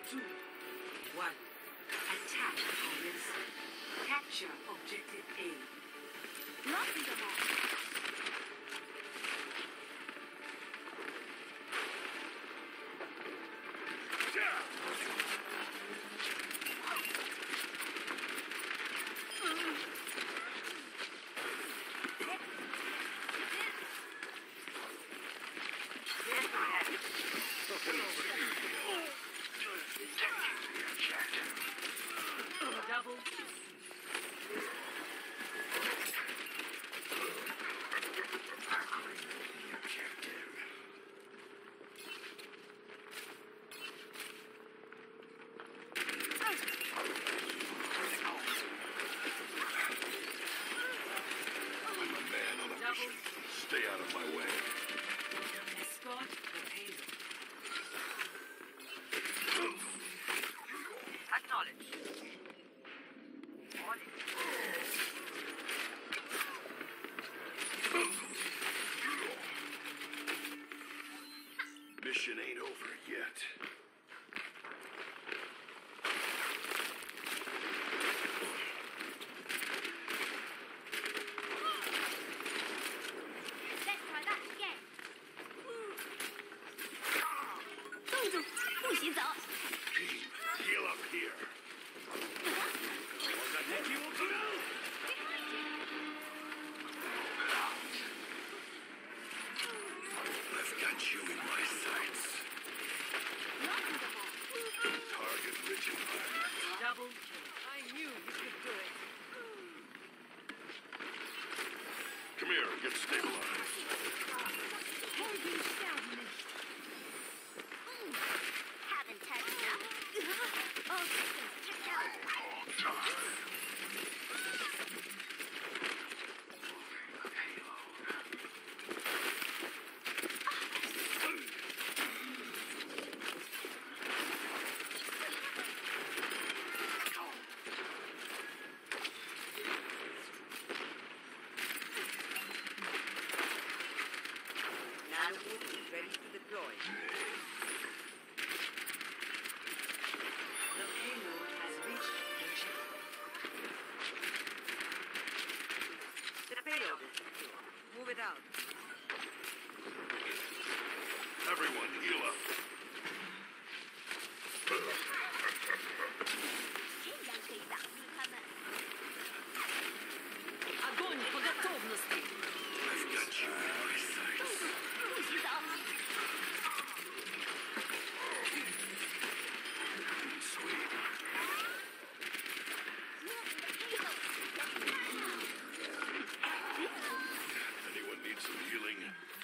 2, 1. Attack opponents. Capture objective A. Locking them all. Double. I'm a man on a mission. Stay out of my way. Escort the payload. Acknowledged. On it. Mission ain't over yet. Let's try that again. 动住，不许走。 Team, heal up here. I've got you in my sights. Locking them all. Target rich environment. Double kill. I knew you could do it. Come here, get stabilized. Heldenstern. Haven't had enough. All systems checked out. Nanobot is ready to deploy. The payload has reached the ship. The payload is secure. Move it out. Everyone, heal up. 这样可以打死他们。 Огонь по готовности! I've got you in my sights. 不许走。 Sweet. Anyone need some healing?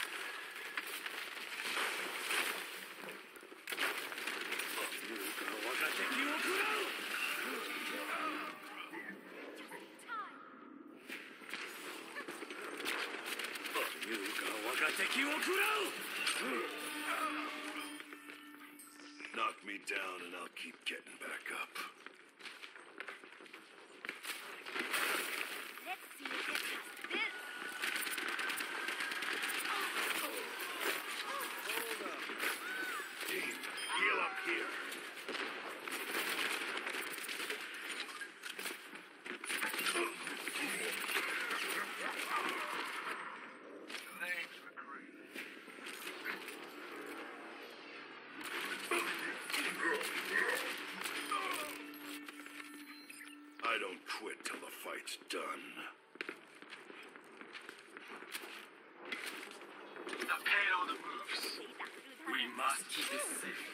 Knock me down and I'll keep getting back up. Let's see if it does this. Team, heal up here. Thanks, recruit. I don't quit till the fight's done. The payload moves. 可以打死他 We 们。 must keep this safe.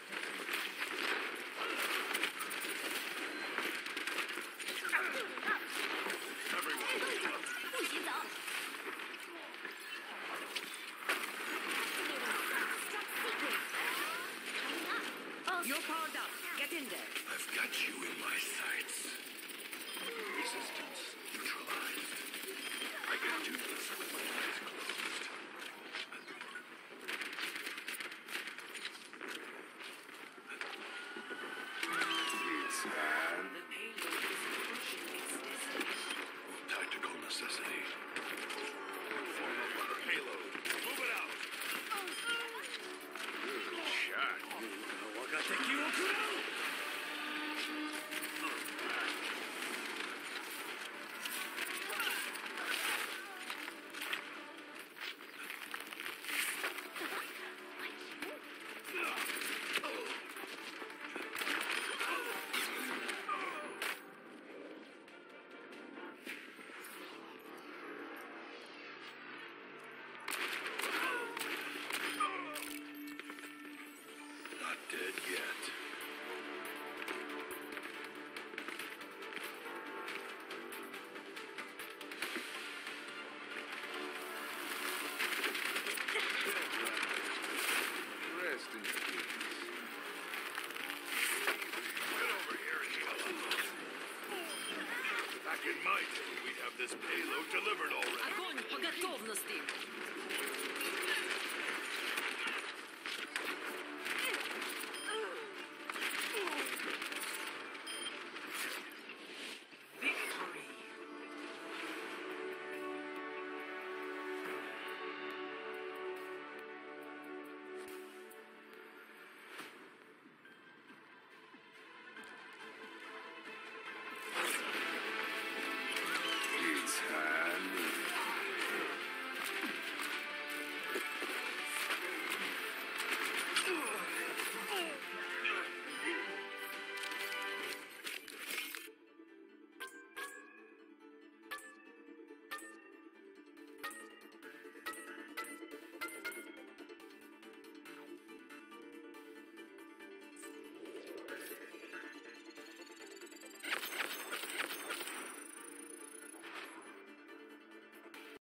Everyone, heal up. 不许走。 You're powered up. Get in there. I've got you in my sights. Resistance neutralized. I can do this with my eyes closed. It's time. The payload is approaching its destination. Tactical necessity. Form up on the payload. Move it out. Good shot. 敵を食らう dead yet. Rest in peace. Get over here and heal up. Back in my day, we'd have this payload delivered already. Огонь по готовности!